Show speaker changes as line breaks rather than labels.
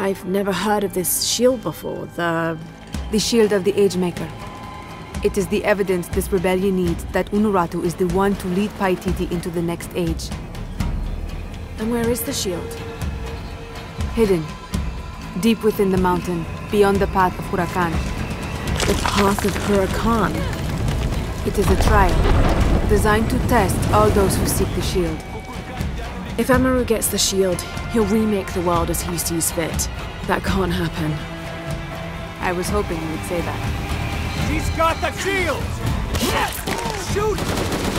I've never heard of this shield before.
The shield of the Agemaker. It is the evidence this rebellion needs that Unuratu is the one to lead Paititi into the next age.
And where is the shield?
Hidden. Deep within the mountain, beyond the path of Huracan.
The path of Huracan?
It is a trial, designed to test all those who seek the shield.
If Amaru gets the shield, he'll remake the world as he sees fit. That can't happen.
I was hoping you would say that.
She's got the shield! Shoot!